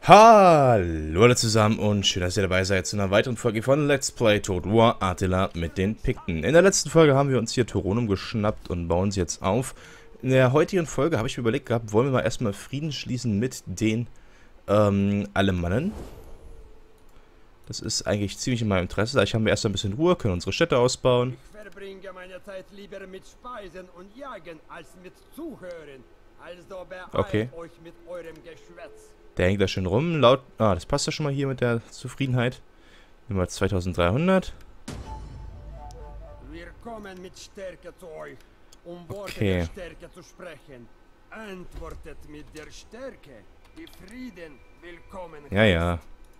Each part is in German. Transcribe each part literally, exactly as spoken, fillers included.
Hallo alle zusammen und schön, dass ihr dabei seid zu einer weiteren Folge von Let's Play Total War Attila mit den Pikten. In der letzten Folge haben wir uns hier Toronum geschnappt und bauen sie jetzt auf. In der heutigen Folge habe ich mir überlegt gehabt, wollen wir mal erstmal Frieden schließen mit den ähm, Alemannen. Das ist eigentlich ziemlich in meinem Interesse. Da haben wir erstmal ein bisschen Ruhe, können unsere Städte ausbauen. Ich verbringe meine Zeit lieber mit Speisen und Jagen als mit Zuhören. Also beeilt Okay. euch mit eurem Geschwätz. Der hängt da schön rum. Laut. Ah, das passt ja schon mal hier mit der Zufriedenheit. Nehmen wir zweitausenddreihundert. Wir kommen mit Stärke zu euch, um Worte Okay. der Stärke zu sprechen. Antwortet mit der Stärke, die Frieden willkommen. Ja, ja.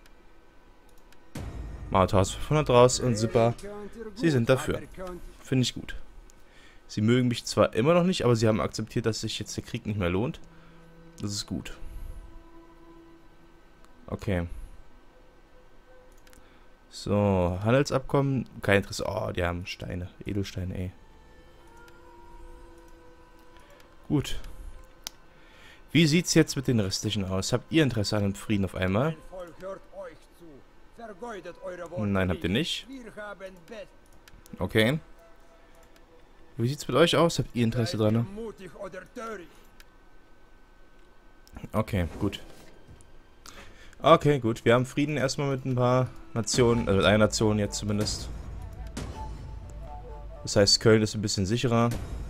Mal eintausendfünfhundert raus und super. Sie sind dafür. Finde ich gut. Sie mögen mich zwar immer noch nicht, aber sie haben akzeptiert, dass sich jetzt der Krieg nicht mehr lohnt. Das ist gut. Okay. So, Handelsabkommen. Kein Interesse. Oh, die haben Steine. Edelsteine, ey. Gut. Wie sieht's jetzt mit den restlichen aus? Habt ihr Interesse an dem Frieden auf einmal? Mein Volk hört euch zu. Vergeudet eure Worte Nein, habt ihr nicht. Wir haben Bett. Okay. Wie sieht's mit euch aus? Habt ihr Interesse Seid ihr dran? mutig oder töricht? Okay, gut. Okay, gut. Wir haben Frieden erstmal mit ein paar Nationen, also mit einer Nation jetzt zumindest. Das heißt, Köln ist ein bisschen sicherer.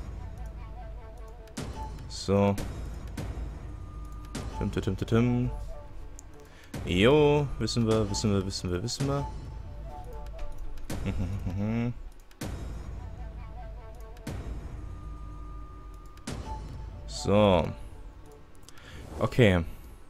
So. Tim, tim, tim, tim, tim. Jo, wissen wir, wissen wir, wissen wir, wissen wir. So. Okay.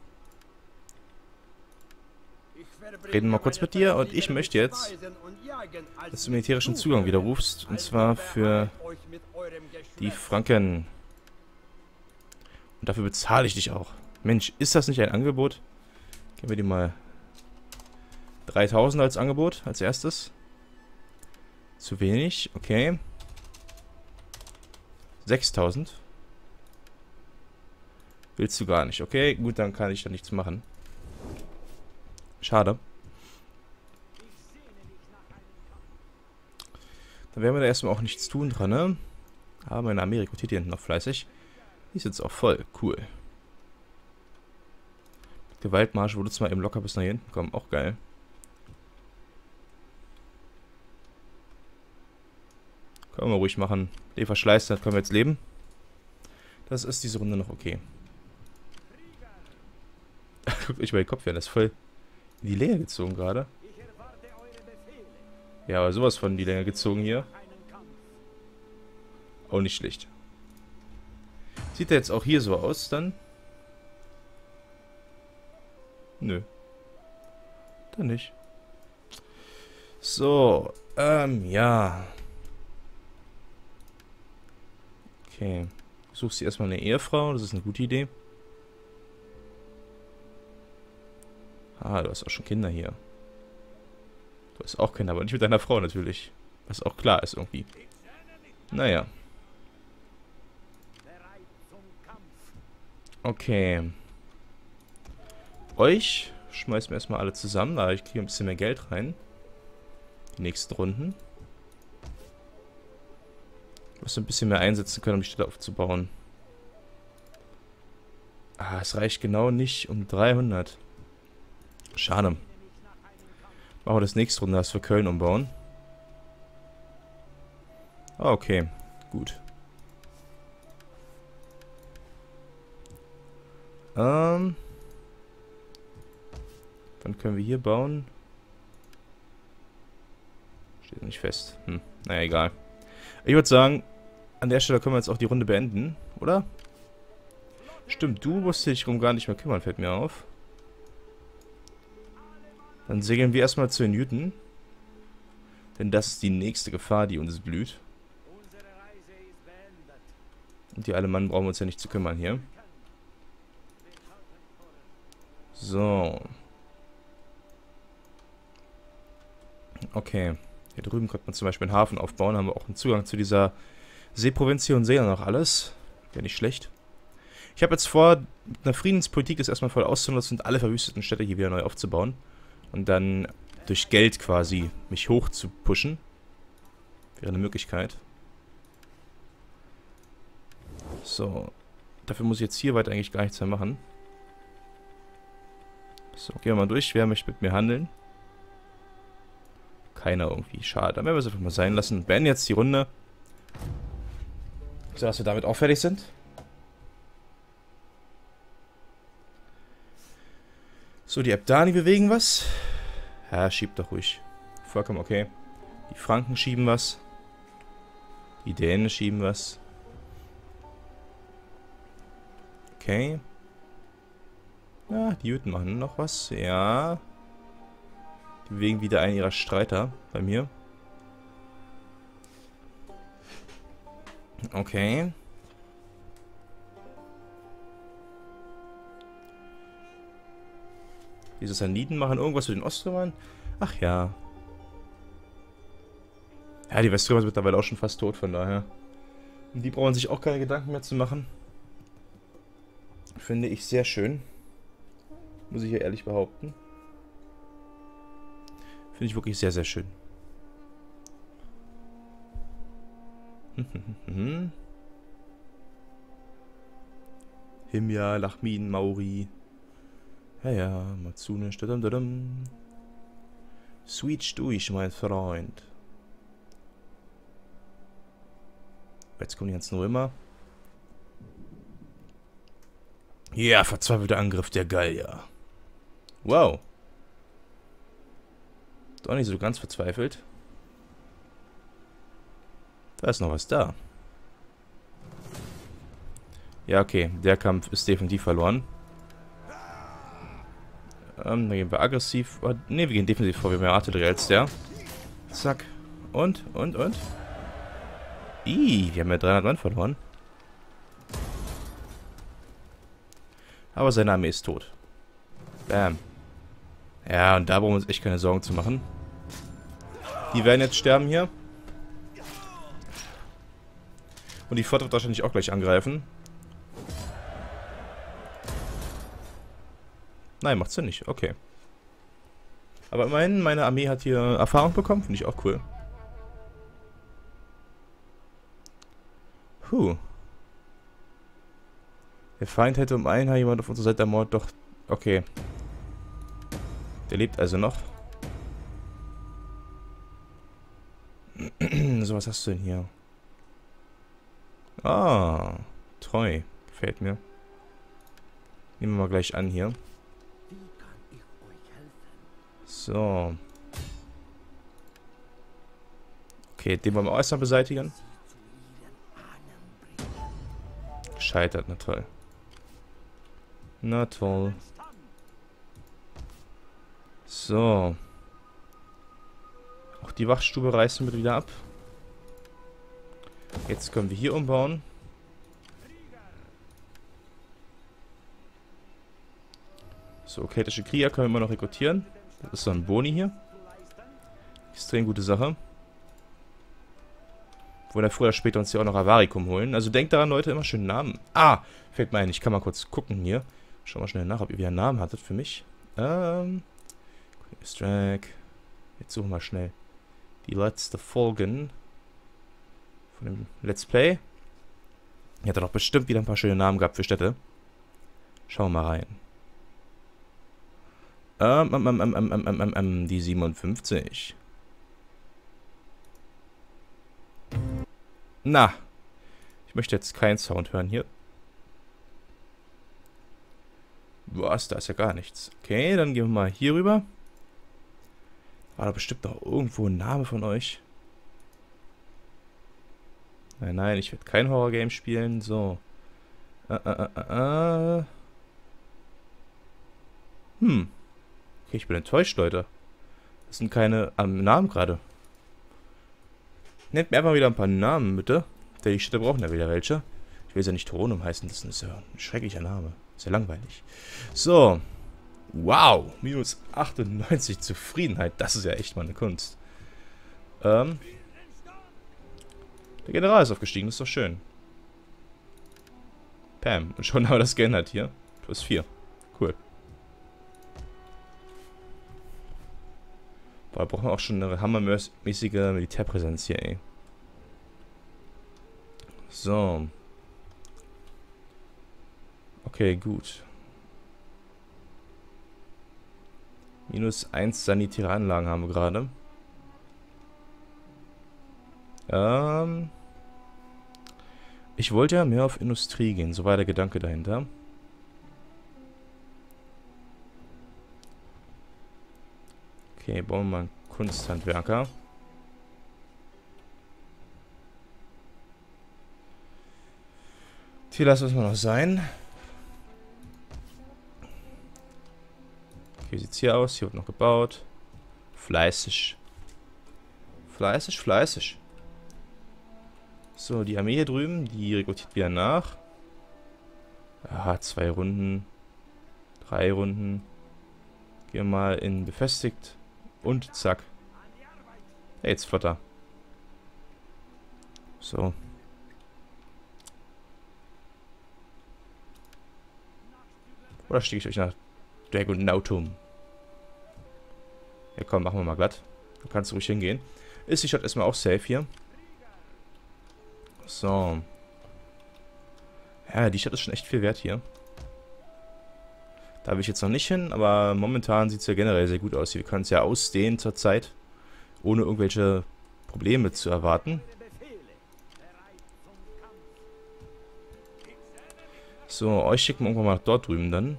Reden wir mal kurz mit dir und ich möchte jetzt, dass du militärischen Zugang widerrufst, und zwar für die Franken. Und dafür bezahle ich dich auch. Mensch, ist das nicht ein Angebot? Geben wir dir mal dreitausend als Angebot, als erstes. Zu wenig, okay. sechstausend. Willst du gar nicht, okay? Gut, dann kann ich da nichts machen. Schade. Dann werden wir da erstmal auch nichts tun dran, ne? Aber meine Armee rekrutiert hier hinten noch fleißig. Die ist jetzt auch voll. Cool. Gewaltmarsch, wo du mal eben locker bis nach hier hinten kommen. Auch geil. Können wir ruhig machen. Leverschleiß, das können wir jetzt leben. Das ist diese Runde noch okay. Guckt euch mal den Kopf an, das ist voll in die Länge gezogen gerade. Ja, aber sowas von in die Länge gezogen hier. Auch nicht schlecht. Sieht der jetzt auch hier so aus dann? Nö. Dann nicht. So, ähm, ja. Okay. Suchst du erstmal eine Ehefrau, das ist eine gute Idee. Ah, du hast auch schon Kinder hier. Du hast auch Kinder, aber nicht mit deiner Frau natürlich. Was auch klar ist irgendwie. Naja. Okay. Euch schmeißen wir erstmal alle zusammen, da ich kriege ein bisschen mehr Geld rein. Die nächsten Runden. Was wir ein bisschen mehr einsetzen können, um die Städte aufzubauen. Ah, es reicht genau nicht um dreihundert. Schade. Machen wir das nächste Runde, das für Köln umbauen. Ah, okay. Gut. Ähm. Wann können wir hier bauen? Steht nicht fest. Hm. Naja, egal. Ich würde sagen, an der Stelle können wir jetzt auch die Runde beenden, oder? Stimmt, du musst dich darum gar nicht mehr kümmern, fällt mir auf. Dann segeln wir erstmal zu den Jüten. Denn das ist die nächste Gefahr, die uns blüht. Und die Alemannen brauchen wir uns ja nicht zu kümmern hier. So. Okay. Hier drüben könnte man zum Beispiel einen Hafen aufbauen. Haben wir auch einen Zugang zu dieser Seeprovinz hier und sehen dann auch alles. Wäre nicht schlecht. Ich habe jetzt vor, mit einer Friedenspolitik das erstmal voll auszunutzen und alle verwüsteten Städte hier wieder neu aufzubauen. Und dann durch Geld quasi mich hoch zu pushen. Wäre eine Möglichkeit. So. Dafür muss ich jetzt hier weiter eigentlich gar nichts mehr machen. So, gehen wir mal durch. Wer möchte mit mir handeln? Keiner irgendwie. Schade. Dann werden wir es einfach mal sein lassen. Beenden jetzt die Runde. So, dass wir damit auch fertig sind. So, die Abdani bewegen was. Ja, schiebt doch ruhig. Vollkommen okay. Die Franken schieben was. Die Dänen schieben was. Okay. Ja, die Jüten machen noch was. Ja. Die bewegen wieder einen ihrer Streiter bei mir. Okay. Die Sassaniden machen irgendwas für den Oströmern. Ach ja. Ja, die Weströmer sind mittlerweile auch schon fast tot, von daher. Und die brauchen sich auch keine Gedanken mehr zu machen. Finde ich sehr schön. Muss ich ja ehrlich behaupten. Finde ich wirklich sehr, sehr schön. Himja, Lachmin, Mauri. Ja, ja, Matsune, stadam, Switch durch, mein Freund. Jetzt kommen die ganzen Römer. Ja, verzweifelter Angriff der Gallier. Wow. Doch nicht so ganz verzweifelt. Da ist noch was da. Ja, okay. Der Kampf ist definitiv verloren. Ähm, dann gehen wir aggressiv. Oh, ne, wir gehen defensiv vor. Wir haben mehr Artillerie als der. Zack. Und, und, und. Ih, wir haben ja dreihundert Mann verloren. Aber seine Armee ist tot. Bam. Ja, und da brauchen wir uns echt keine Sorgen zu machen. Die werden jetzt sterben hier. Und die Flotte wird wahrscheinlich auch gleich angreifen. Nein, macht sie nicht. Okay. Aber immerhin, meine Armee hat hier Erfahrung bekommen. Finde ich auch cool. Puh. Der Feind hätte um einen Haar jemand auf unserer Seite ermordet. Doch, okay. Der lebt also noch. So, was hast du denn hier? Ah, treu. Gefällt mir. Nehmen wir mal gleich an hier. So. Okay, den wollen wir auch erstmal beseitigen. Gescheitert, na toll. Na toll. So. Auch die Wachtstube reißen wir wieder ab. Jetzt können wir hier umbauen. So, keltische Krieger können wir immer noch rekrutieren. Das ist so ein Boni hier. Extrem gute Sache. Wollen wir früher oder später uns hier auch noch Avaricum holen. Also denkt daran, Leute, immer schön Namen. Ah, fällt mir ein, ich kann mal kurz gucken hier. Schau mal schnell nach, ob ihr wieder einen Namen hattet für mich. Ähm. Strack. Jetzt suchen wir mal schnell die letzte Folgen von dem Let's Play. Ihr hattet doch bestimmt wieder ein paar schöne Namen gehabt für Städte. Schauen wir mal rein. Ähm, ähm, ähm, ähm, ähm, ähm, ähm, ähm, die siebenundfünfzig. Na. Ich möchte jetzt keinen Sound hören hier. Was? Da ist ja gar nichts. Okay, dann gehen wir mal hier rüber. War da bestimmt noch irgendwo ein Name von euch? Nein, nein, ich werde kein Horror-Game spielen. So. Äh, äh, äh, äh. Hm. Okay, ich bin enttäuscht, Leute. Das sind keine ähm, Namen gerade. Nennt mir einfach wieder ein paar Namen, bitte. Denn die Städte brauchen ja wieder welche. Ich will sie ja nicht Toronum heißen, das ist ja ein schrecklicher Name. Ist ja langweilig. So. Wow. Minus achtundneunzig Zufriedenheit. Das ist ja echt mal eine Kunst. Ähm. Der General ist aufgestiegen, das ist doch schön. Pam. Und schon haben wir das geändert hier. Plus vier. Cool. Boah, da brauchen wir auch schon eine hammermäßige Militärpräsenz hier, ey. So. Okay, gut. Minus eins sanitäre Anlagen haben wir gerade. Ähm. Ich wollte ja mehr auf Industrie gehen. So war der Gedanke dahinter. Okay, bauen wir mal einen Kunsthandwerker. Hier lassen wir es mal noch sein. Okay, wie sieht es hier aus? Hier wird noch gebaut. Fleißig. Fleißig, fleißig. So, die Armee hier drüben, die rekrutiert wieder nach. Aha, zwei Runden. Drei Runden. Gehen wir mal in befestigt. Und zack. Hey, jetzt flotter. So. Oder stiege ich euch nach Dragonautum? Ja komm, machen wir mal glatt. Da kannst du ruhig hingehen. Ist die Stadt erstmal auch safe hier. So. Ja, die Stadt ist schon echt viel wert hier. Da will ich jetzt noch nicht hin, aber momentan sieht es ja generell sehr gut aus. Wir können es ja ausdehnen zurzeit, ohne irgendwelche Probleme zu erwarten. So, euch schicken wir irgendwann mal nach dort drüben dann.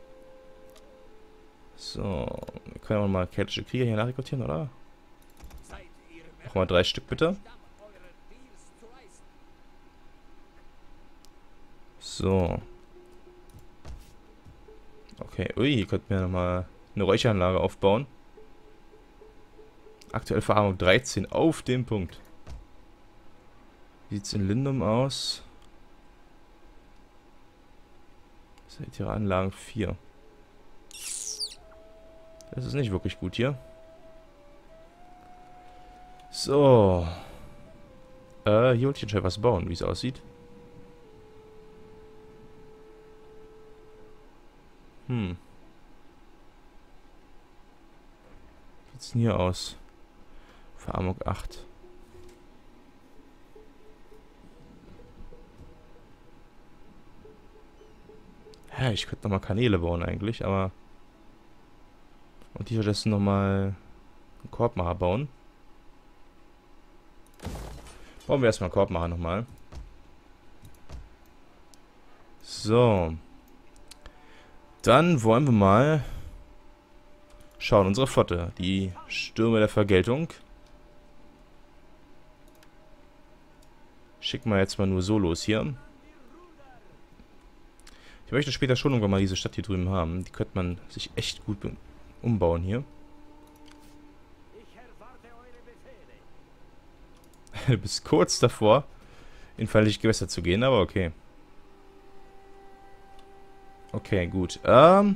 So, wir können auch mal keltische Krieger hier nachrekrutieren, oder? Machen wir drei Stück bitte. So. Okay, ui, hier könnten wir nochmal eine Räucheranlage aufbauen. Aktuell Verarmung dreizehn, auf dem Punkt. Wie sieht es in Lindum aus? Sanitäre Anlagen vier. Das ist nicht wirklich gut hier. So. Äh, hier wollte ich anscheinend was bauen, wie es aussieht. Hm. Wie sieht's denn hier aus? Verarmung acht. Ja, ich könnte nochmal Kanäle bauen eigentlich, aber... Und hier stattdessen nochmal einen Korbmacher bauen. Bauen wir erstmal einen Korbmacher nochmal. So. Dann wollen wir mal schauen, unsere Flotte. Die Stürme der Vergeltung. Schicken wir jetzt mal nur Solos hier. Ich möchte später schon irgendwann mal diese Stadt hier drüben haben. Die könnte man sich echt gut umbauen hier. Du bist kurz davor, in feindliche Gewässer zu gehen, aber okay. Okay, gut. Ähm,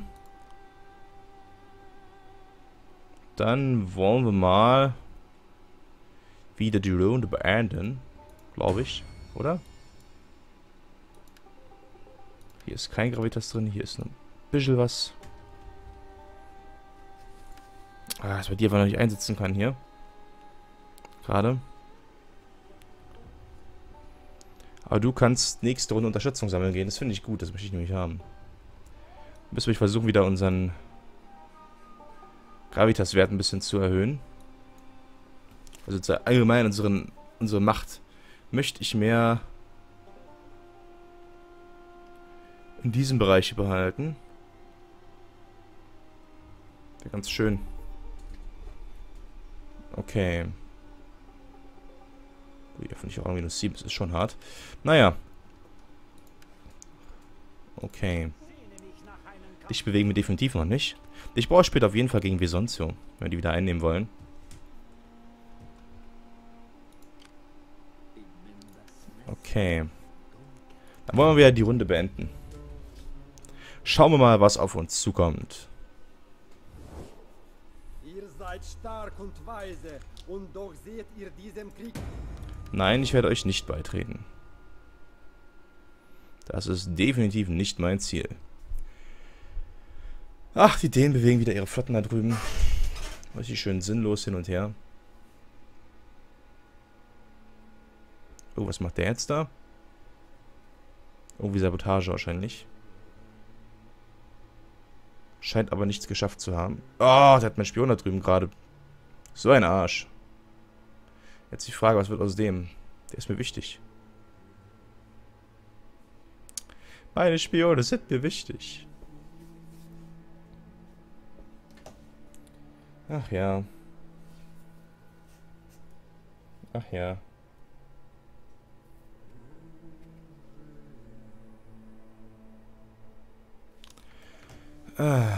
dann wollen wir mal wieder die Runde beenden, glaube ich, oder? Hier ist kein Gravitas drin, hier ist noch ein bisschen was. Ah, dass man die einfach noch nicht einsetzen kann hier. Gerade. Aber du kannst nächste Runde Unterstützung sammeln gehen. Das finde ich gut, das möchte ich nämlich haben. Müssen wir versuchen, wieder unseren Gravitas-Wert ein bisschen zu erhöhen. Also allgemein unseren, unsere Macht möchte ich mehr in diesem Bereich behalten. Wäre ganz schön. Okay. Ui, da finde ich auch irgendwie minus sieben, das ist schon hart. Naja. Okay. Dich bewegen wir definitiv noch nicht. Ich brauche später auf jeden Fall gegen Vesontio, wenn wir die wieder einnehmen wollen. Okay. Dann wollen wir wieder die Runde beenden. Schauen wir mal, was auf uns zukommt. Ihr seid stark und weise, und doch seht ihr diesem Krieg... Nein, ich werde euch nicht beitreten. Das ist definitiv nicht mein Ziel. Ach, die Dänen bewegen wieder ihre Flotten da drüben. Richtig schön sinnlos hin und her. Oh, was macht der jetzt da? Irgendwie Sabotage wahrscheinlich. Scheint aber nichts geschafft zu haben. Oh, der hat meinen Spion da drüben gerade. So ein Arsch. Jetzt die Frage, was wird aus dem? Der ist mir wichtig. Meine Spione sind mir wichtig. Ach ja. Ach ja. Ah.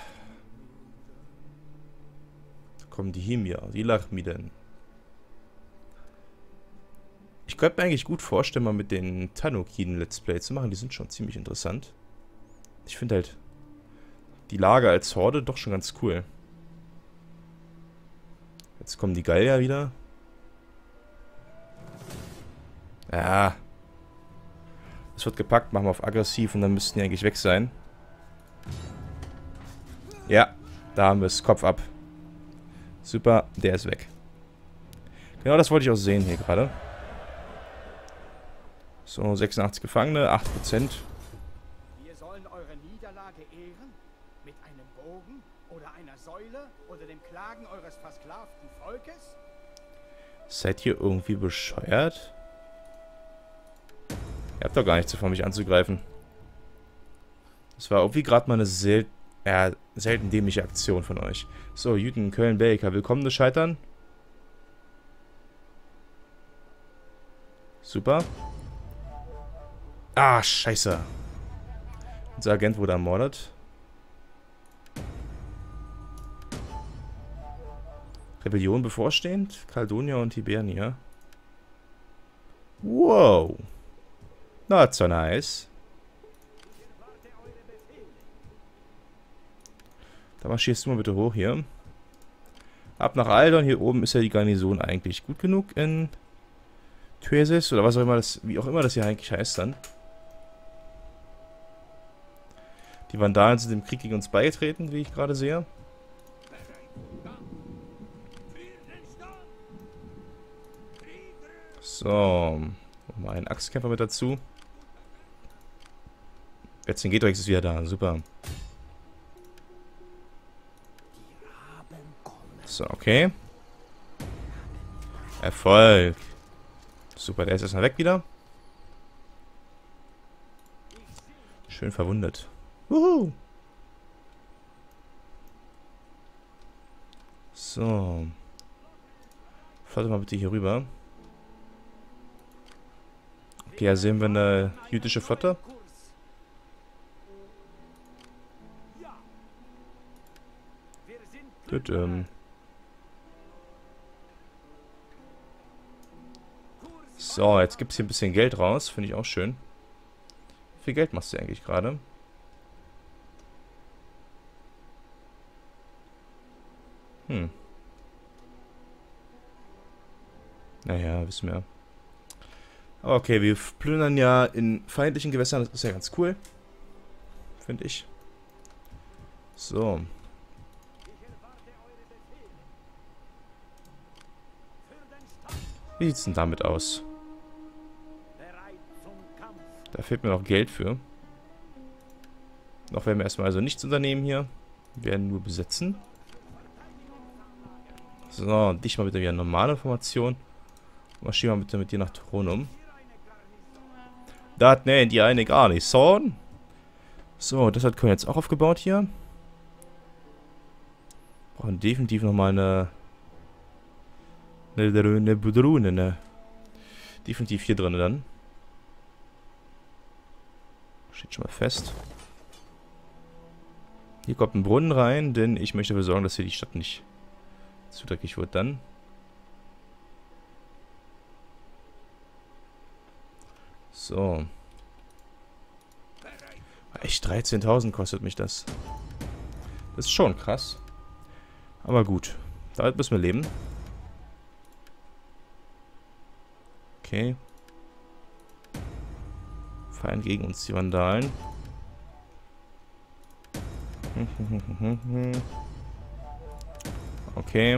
Da kommen die Himia, die Lachmiden. Ich könnte mir eigentlich gut vorstellen, mal mit den Tanukiden Let's Play zu machen. Die sind schon ziemlich interessant. Ich finde halt die Lager als Horde doch schon ganz cool. Jetzt kommen die Gallier wieder. Ja. Das wird gepackt, machen wir auf aggressiv und dann müssten die eigentlich weg sein. Ja, da haben wir es. Kopf ab. Super, der ist weg. Genau das wollte ich auch sehen hier gerade. So, sechsundachtzig Gefangene, acht Prozent. Wir sollen eure Niederlage ehren? Mit einem Bogen oder einer Säule oder dem Klagen eures versklavten Volkes? Seid ihr irgendwie bescheuert? Ihr habt doch gar nichts davon, mich anzugreifen. Das war irgendwie gerade mal eine sel ja, selten dämliche Aktion von euch. So, Jüten, Köln, Belgica, willkommen das Scheitern. Super. Ah, scheiße. Unser Agent wurde ermordet. Rebellion bevorstehend? Kaldonia und Hibernia. Wow. Not so nice. Da marschierst du mal bitte hoch hier. Ab nach Aldon. Hier oben ist ja die Garnison eigentlich gut genug in Thuesis oder was auch immer das, wie auch immer das hier eigentlich heißt dann. Die Vandalen sind im Krieg gegen uns beigetreten, wie ich gerade sehe. So. Mal einen Axtkämpfer mit dazu. Vercingetorix ist wieder da. Super. So, okay. Erfolg. Super, der ist erstmal weg wieder. Schön verwundet. Wuhu. So. Flotte mal bitte hier rüber. Okay, da sehen wir eine jüdische Flotte. Gut, ähm. So, jetzt gibt es hier ein bisschen Geld raus. Finde ich auch schön. Wie viel Geld machst du eigentlich gerade? Hm. Naja, wissen wir. Aber okay, wir plündern ja in feindlichen Gewässern. Das ist ja ganz cool. Finde ich. So. Wie sieht es denn damit aus? Da fehlt mir noch Geld für. Noch werden wir erstmal also nichts unternehmen hier. Wir werden nur besetzen. So, dich mal bitte wieder normale Formation. Marschieren wir bitte mit dir nach Toronum. Das nennt ihr eine Garnison. So, das hat Köln jetzt auch aufgebaut hier. Brauchen definitiv nochmal eine... Eine, eine Budrune, ne? Definitiv hier drin dann. Steht schon mal fest. Hier kommt ein Brunnen rein, denn ich möchte dafür sorgen, dass hier die Stadt nicht zu dreckig wird dann. So. Echt, dreizehntausend kostet mich das. Das ist schon krass. Aber gut. Damit müssen wir leben. Okay. Feind gegen uns, die Vandalen. Okay.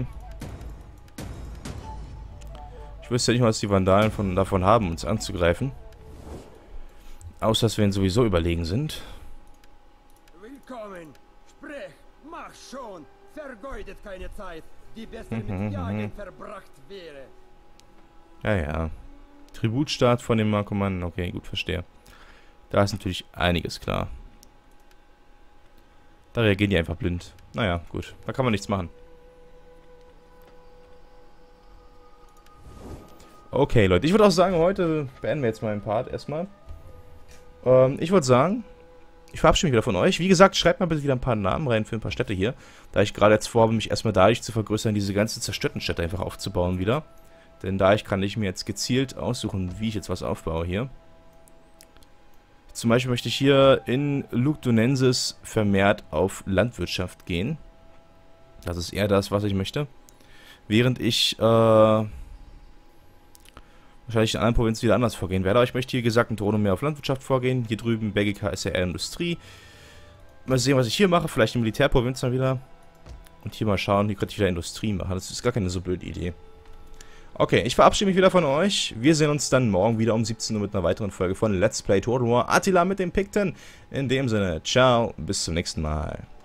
Ich wüsste ja nicht mal, was die Vandalen von, davon haben, uns anzugreifen. Außer, dass wir ihnen sowieso überlegen sind. Willkommen! Sprech! Mach schon! Vergeudet keine Zeit, die besser mit Jagen verbracht wäre. Ja, ja. Tributstaat von dem Markomannen. Okay, gut, verstehe. Da ist natürlich einiges klar. Da reagieren die einfach blind. Naja, gut. Da kann man nichts machen. Okay, Leute. Ich würde auch sagen, heute beenden wir jetzt mal den Part erstmal. Ähm, ich würde sagen, ich verabschiede mich wieder von euch. Wie gesagt, schreibt mal bitte wieder ein paar Namen rein für ein paar Städte hier. Da ich gerade jetzt vorhabe, mich erstmal dadurch zu vergrößern, diese ganzen zerstörten Städte einfach aufzubauen wieder. Denn da ich kann ich mir jetzt gezielt aussuchen, wie ich jetzt was aufbaue hier. Zum Beispiel möchte ich hier in Lugdunensis vermehrt auf Landwirtschaft gehen. Das ist eher das, was ich möchte. Während ich, äh, wahrscheinlich in anderen Provinzen wieder anders vorgehen werde. Aber ich möchte hier, wie gesagt, in Toronum mehr auf Landwirtschaft vorgehen. Hier drüben, Belgica ist ja eher Industrie. Mal sehen, was ich hier mache. Vielleicht in Militärprovinz mal wieder. Und hier mal schauen, hier könnte ich wieder Industrie machen. Das ist gar keine so blöde Idee. Okay, ich verabschiede mich wieder von euch. Wir sehen uns dann morgen wieder um siebzehn Uhr mit einer weiteren Folge von Let's Play Total War Attila mit dem Picten. In dem Sinne, ciao, bis zum nächsten Mal.